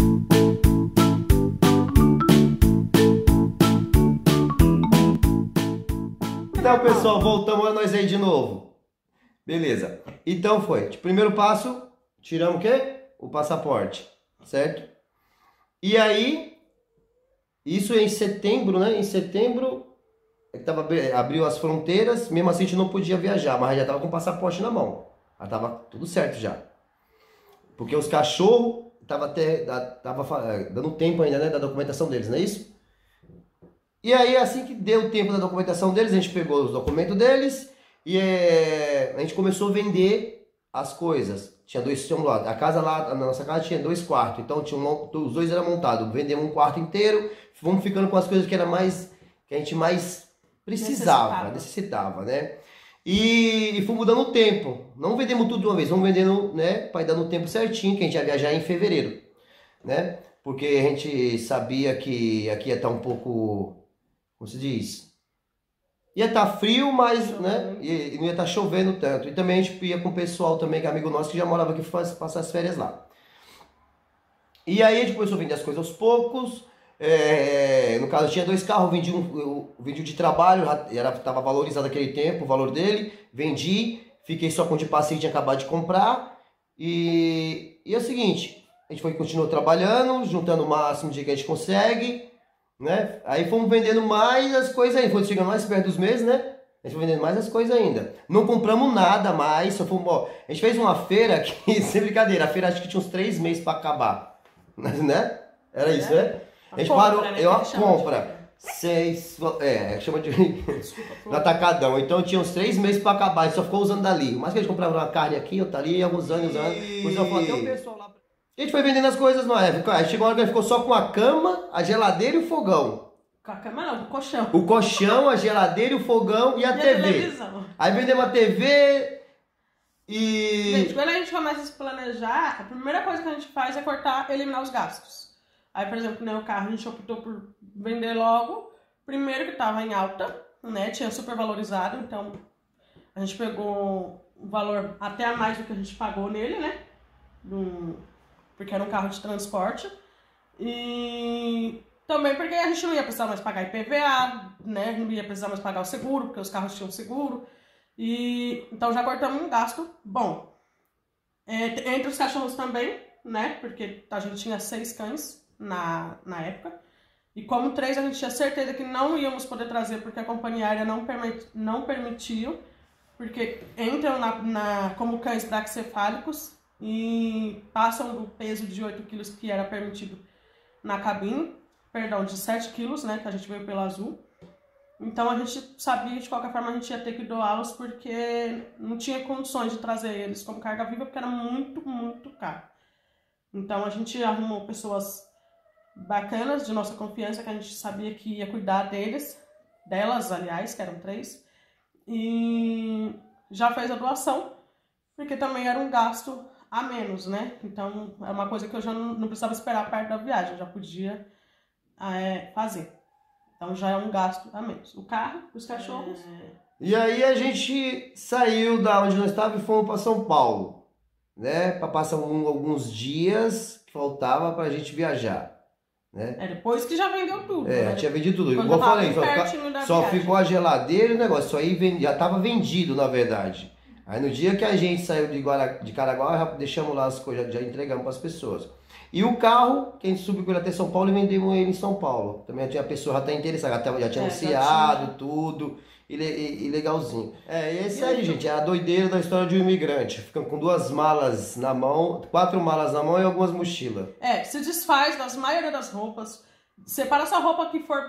Então, pessoal, voltamos a nós aí de novo. Beleza. Então foi. Primeiro passo, tiramos o quê? O passaporte, certo? E aí, isso é em setembro, né? Em setembro, abriu as fronteiras, mesmo assim a gente não podia viajar, mas já tava com o passaporte na mão. Já tava tudo certo já. Porque os cachorros tava dando tempo ainda, né, da documentação deles, não é isso? E aí, assim que deu o tempo da documentação deles, a gente pegou os documentos deles e a gente começou a vender as coisas. Tinha a casa lá, a nossa casa tinha 2 quartos, então os 2 eram montados. Vendemos um quarto inteiro, fomos ficando com as coisas que a gente mais necessitava, né? E fomos dando tempo. Não vendemos tudo de uma vez, vamos vendendo, né, para ir dando o tempo certinho, que a gente ia viajar em fevereiro, né? Porque a gente sabia que aqui ia estar um pouco, como se diz, ia estar frio, mas né, e não ia estar chovendo tanto. E também a gente ia com o pessoal também, que é amigo nosso, que já morava aqui, passar as férias lá. E aí a gente começou a vender as coisas aos poucos. No caso, eu tinha 2 carros, eu vendi o de trabalho, estava valorizado naquele tempo, o valor dele. Vendi, fiquei só com o de passeio, tinha acabado de comprar. E é o seguinte, a gente continuou trabalhando, juntando o máximo de que a gente consegue, né? Aí fomos vendendo mais as coisas aí, foi chegando mais perto dos meses, né? A gente foi vendendo mais as coisas ainda. Não compramos nada mais, só fomos, ó, a gente fez uma feira que, sem brincadeira, a feira acho que tinha uns 3 meses para acabar, né? Era isso, né? A gente parou, é uma compra, 6, chama de no atacadão, então tinha uns 3 meses para acabar, a gente só ficou usando dali. Mas que a gente comprava uma carne aqui, outra ali, alguns anos usando, depois eu falei, até o pessoal lá. A gente foi vendendo as coisas na época, aí chegou uma hora que ficou só com a cama, a geladeira e o fogão. Com a cama não, o colchão. O colchão, a geladeira, o fogão e a TV. Televisão. Aí vendemos a TV e... Gente, quando a gente começa a se planejar, a primeira coisa que a gente faz é eliminar os gastos. Aí, por exemplo, né, o carro a gente optou por vender logo. Primeiro que estava em alta, né, tinha super valorizado, então a gente pegou um valor até a mais do que a gente pagou nele, né, porque era um carro de transporte. E também porque a gente não ia precisar mais pagar IPVA, né, não ia precisar mais pagar o seguro, porque os carros tinham seguro. E então já cortamos um gasto bom. Entre os cachorros também, né, porque a gente tinha 6 cães na época. E como 3 a gente tinha certeza que não íamos poder trazer porque a companhia aérea não permitiu, porque entram como cães braquicefálicos e passam do peso de 8 quilos que era permitido na cabine, perdão, de 7 quilos, né, que a gente veio pela Azul. Então a gente sabia que de qualquer forma a gente ia ter que doá-los porque não tinha condições de trazer eles como carga viva porque era muito, muito caro. Então a gente arrumou pessoas bacanas de nossa confiança que a gente sabia que ia cuidar delas, aliás, que eram 3, e já fez a doação, porque também era um gasto a menos, né? Então é uma coisa que eu já não precisava esperar perto da viagem, eu já podia fazer. Então já é um gasto a menos. O carro, os cachorros. E aí a gente saiu da onde nós estávamos e fomos para São Paulo, né? Para passar alguns dias que faltava para a gente viajar. Né? Depois que já vendeu tudo. Né? Tinha vendido tudo. Igual eu falei, só ficou a geladeira e o negócio. Isso aí já estava vendido, na verdade. Aí no dia que a gente saiu de Caraguá, já deixamos lá as coisas, já entregamos para as pessoas. E o carro, que a gente subiu com ele até São Paulo e vendemos ele em São Paulo. Também tinha a pessoa já interessada, já tinha anunciado tudo. E legalzinho. E é isso aí, gente. É a doideira da história de um imigrante. Ficam com 2 malas na mão, 4 malas na mão e algumas mochilas. Se desfaz das maioria das roupas. Separa só a roupa que for...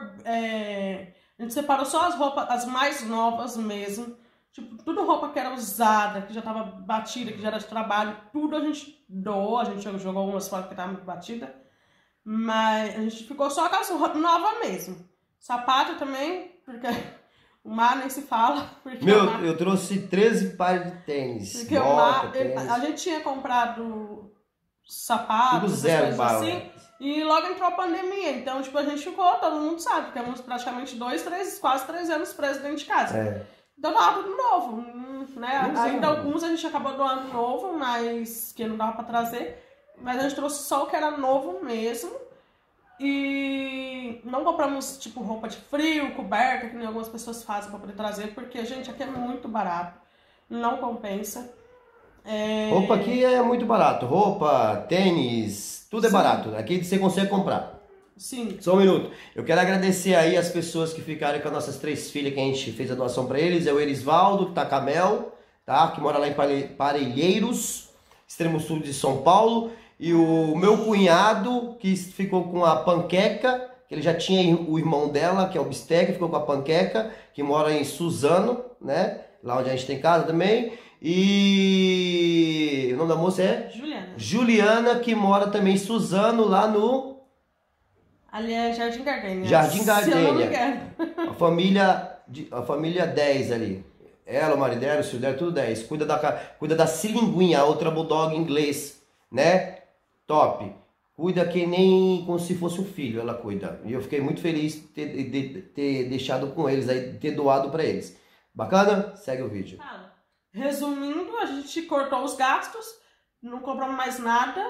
a gente separou só as roupas, as mais novas mesmo. Tipo, tudo roupa que era usada, que já tava batida, que já era de trabalho. Tudo a gente doou. A gente jogou algumas fotos que tava muito batida. Mas a gente ficou só com as roupas novas mesmo. Sapato também, porque... O Mar nem se fala. Porque eu trouxe 13 pares de tênis. Porque a gente tinha comprado sapatos, zero assim, e logo entrou a pandemia. Então, tipo, a gente ficou, todo mundo sabe, ficamos praticamente quase 3 anos presos dentro de casa. Então tava tudo novo, né? Ainda alguns a gente acabou doando novo, mas que não dava pra trazer. mas a gente trouxe só o que era novo mesmo. E não compramos, tipo, roupa de frio, coberta, que nem algumas pessoas fazem pra poder trazer, porque, gente, aqui é muito barato. Não compensa. Roupa aqui é muito barato. Roupa, tênis, tudo é barato. Aqui você consegue comprar. Sim. Só um minuto. Eu quero agradecer aí as pessoas que ficaram com as nossas 3 filhas que a gente fez a doação pra eles. É o Erisvaldo, que tá com a Mel, tá? Que mora lá em Parelheiros, extremo sul de São Paulo. E o meu cunhado, que ficou com a Panqueca, que ele já tinha o irmão dela, que é o Bisteca, ficou com a Panqueca, que mora em Suzano, né? Lá onde a gente tem casa também. E o nome da moça é? Juliana. Juliana, que mora também em Suzano, lá no... Ali é Jardim Gardênia. Jardim Gardênia. Se eu não me engano. A família 10 ali. Ela, o marido dela, o filho dela, tudo 10. Cuida da Silinguinha, a outra bulldog inglês, né? Top. Cuida que nem como se fosse um filho, ela cuida. E eu fiquei muito feliz de ter deixado com eles aí, de ter doado pra eles. Bacana? Segue o vídeo. Resumindo, a gente cortou os gastos, não compramos mais nada,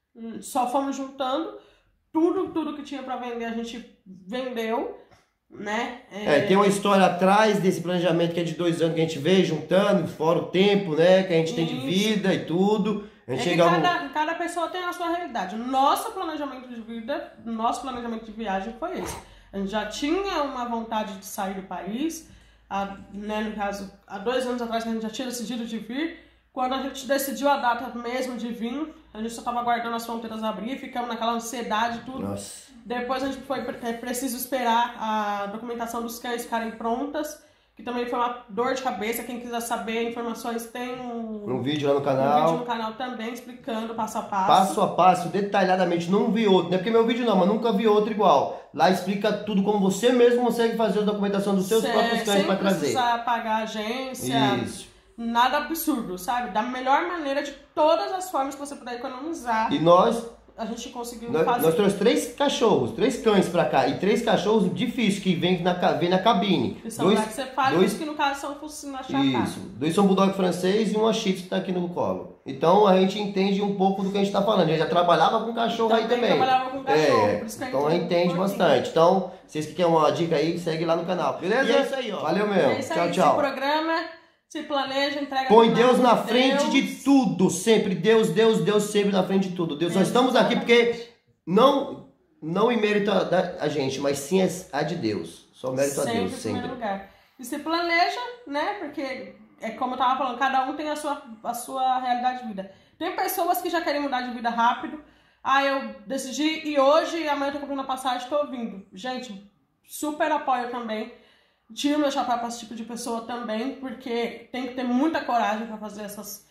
só fomos juntando. Tudo que tinha pra vender a gente vendeu, né? Tem uma história atrás desse planejamento que é de 2 anos que a gente veio juntando, fora o tempo, né? Que a gente tem de vida e tudo. A gente cada pessoa tem a sua realidade. Nosso planejamento de vida, nosso planejamento de viagem foi esse. A gente já tinha uma vontade de sair do país, né, no caso, há 2 anos atrás que a gente já tinha decidido de vir. Quando a gente decidiu a data mesmo de vir, a gente só estava aguardando as fronteiras abrir, ficamos naquela ansiedade e tudo. Nossa. Depois a gente foi preciso esperar a documentação dos cães ficarem prontas, que também foi uma dor de cabeça. Quem quiser saber informações tem um vídeo lá no canal. Um vídeo no canal também explicando passo a passo. Passo a passo, detalhadamente. Não vi outro. Não é porque meu vídeo não, mas nunca vi outro igual. Lá explica tudo como você mesmo consegue fazer a documentação dos seus próprios cães para trazer. Sem precisar pagar agência. Isso. Nada absurdo, sabe? Da melhor maneira, de todas as formas que você puder economizar. E a gente conseguiu fazer. Nós trouxemos 3 cachorros, 3 cães pra cá. E 3 cachorros difíceis que vem na cabine. Que são lá que você faz, que no caso são focinhos na chacada. Isso. 2 são bulldog francês e uma shih tzu que tá aqui no colo. Então a gente entende um pouco do que a gente tá falando. A gente já trabalhava com cachorro aí também. Trabalhava com cachorro, por isso que então a gente entende bastante. Então, vocês que querem uma dica aí, segue lá no canal. Beleza? E é isso aí, ó. Valeu mesmo. É isso tchau, aí, tchau. Esse programa se planeja, entrega. Põe Deus na frente de tudo. Sempre. Deus sempre na frente de tudo. Deus, nós estamos aqui porque não em mérito a gente, mas sim a de Deus. Só mérito a Deus, sempre. Em primeiro lugar. E se planeja, né? Porque é como eu tava falando, cada um tem a sua realidade de vida. Tem pessoas que já querem mudar de vida rápido. Eu decidi e hoje, amanhã eu tô comprando a passagem, tô vindo. Gente, super apoio também. Tiro meu chapéu para esse tipo de pessoa também, porque tem que ter muita coragem para fazer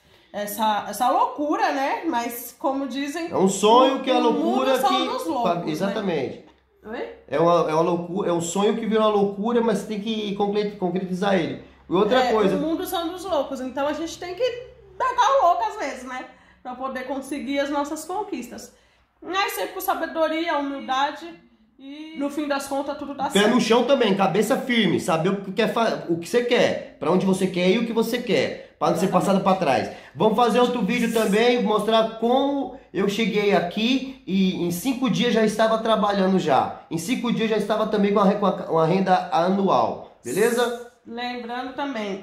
essa loucura, né? Mas, como dizem... É um sonho que é a loucura que... Loucos, exatamente. Né? Oi? É uma loucura, é um sonho que vira uma loucura, mas tem que concretizar ele. E outra coisa... O mundo são dos loucos, então a gente tem que pegar o louco às vezes, né? Para poder conseguir as nossas conquistas. Mas sempre com sabedoria, humildade... E no fim das contas tudo dá certo. Pé no chão também, cabeça firme, saber o que você quer, para onde você quer ir e o que você quer, para não ser passado para trás. Vamos fazer outro vídeo também, mostrar como eu cheguei aqui e em 5 dias já estava trabalhando já. Em 5 dias já estava também com uma renda anual, beleza? Lembrando também,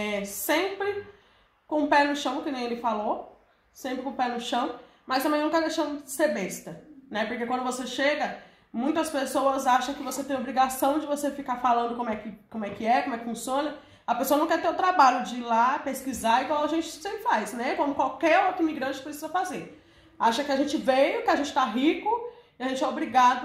sempre com o pé no chão, que nem ele falou, sempre com o pé no chão, mas também nunca deixando de ser besta, né? Porque quando você chega... Muitas pessoas acham que você tem obrigação de você ficar falando como é que funciona. A pessoa não quer ter o trabalho de ir lá pesquisar igual a gente sempre faz, né? Como qualquer outro imigrante precisa fazer. Acha que a gente veio, que a gente tá rico e a gente é obrigado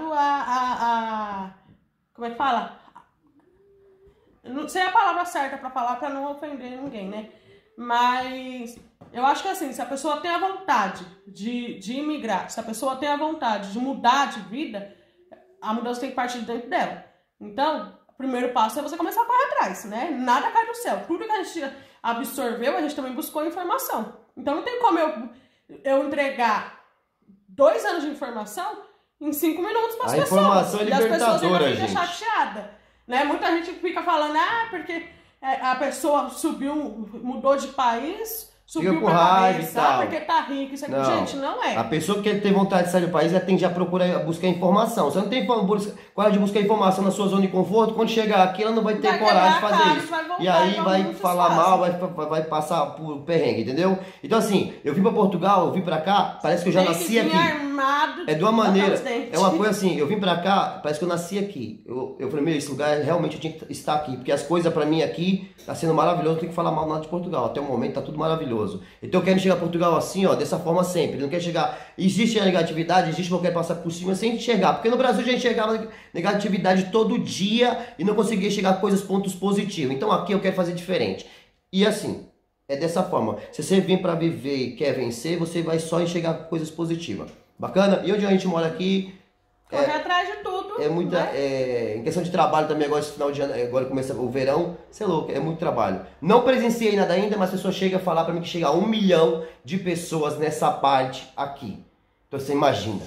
como é que fala? Não sei a palavra certa pra falar pra não ofender ninguém, né? Mas eu acho que assim, se a pessoa tem a vontade de imigrar, se a pessoa tem a vontade de mudar de vida... A mudança tem que partir de dentro dela. Então, o primeiro passo é você começar a correr atrás, né? Nada cai do céu. Tudo que a gente absorveu, a gente também buscou informação. Então, não tem como eu entregar 2 anos de informação em 5 minutos para as pessoas. A informação é libertadora, e as pessoas ainda ficam gente. chateadas. Né? Muita gente fica falando, porque a pessoa mudou de país, subiu fica com pra raiva cabeça, e tal. porque tá rico, isso aqui. Não. Gente, não é. A pessoa que quer ter vontade de sair do país, ela tende a procurar buscar informação. Você não tem coragem de buscar informação na sua zona de conforto, quando chegar aqui, ela não vai ter Vai coragem de quebrar a fazer cara, isso. vai voltar, E aí igual vai muitos falar fazem. mal, vai passar por perrengue, entendeu? Então assim, eu vim pra Portugal, eu vim pra cá, parece que eu já Tem nasci que vir aqui. armado, É de uma maneira, os dentes. é uma coisa assim, eu vim pra cá, parece que eu nasci aqui. Eu falei, meu, esse lugar realmente eu tinha que estar aqui, porque as coisas pra mim aqui tá sendo maravilhoso, não tenho que falar mal nada de Portugal. Até o momento tá tudo maravilhoso. Então eu quero chegar a Portugal assim, ó, dessa forma sempre. Não quero chegar, existe a negatividade, existe qualquer passar por cima sem enxergar. Porque no Brasil a gente enxergava negatividade todo dia e não conseguia chegar a pontos positivos. Então aqui eu quero fazer diferente. E assim, é dessa forma. Se você vem pra viver e quer vencer, você vai só enxergar coisas positivas. Bacana? E onde a gente mora aqui, Correr atrás de tudo. é muita. Né? Em questão de trabalho também, agora esse final de ano, agora começa o verão, você é louco, é muito trabalho. Não presenciei nada ainda, mas a pessoa chega a falar pra mim que chega a 1 milhão de pessoas nessa parte aqui. Então você imagina.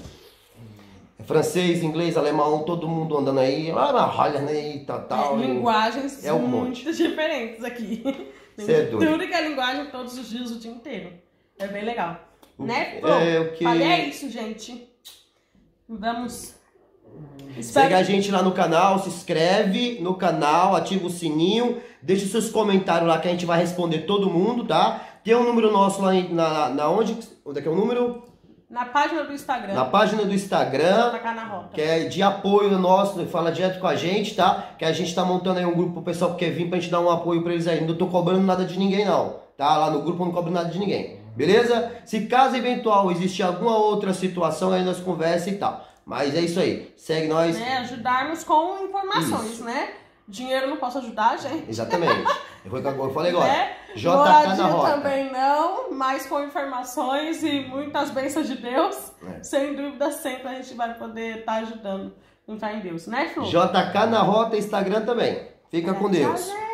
Francês, inglês, alemão, todo mundo andando aí, olha, né, e tal. Linguagens é um muito monte. diferentes aqui. Cê é doido. Tudo que é linguagem todos os dias, o dia inteiro. É bem legal. Né, Flo? o que... Falei, é isso, gente. Vamos. Segue a gente lá no canal, se inscreve no canal, ativa o sininho, deixa os seus comentários lá que a gente vai responder todo mundo, tá? Tem um número nosso lá na onde? Onde é que é o número? Na página do Instagram. Na página do Instagram, Tacar na rota. que é de apoio nosso, fala direto com a gente, tá? Que a gente tá montando aí um grupo pro pessoal que quer vir pra gente dar um apoio pra eles aí. Não tô cobrando nada de ninguém não, tá? Lá no grupo eu não cobro nada de ninguém, beleza? Se caso eventual existir alguma outra situação, aí nós conversa e tal. Mas é isso aí, segue nós. Né? Ajudarmos com informações, Isso. né? Dinheiro não posso ajudar, gente. Exatamente. Eu falei agora. Né? JK na Moradia rota. também não, mas com informações e muitas bênçãos de Deus, sem dúvida sempre a gente vai poder estar ajudando em fé em Deus, né, Flu? JK na rota, Instagram também. Fica com Deus. Tchau, gente.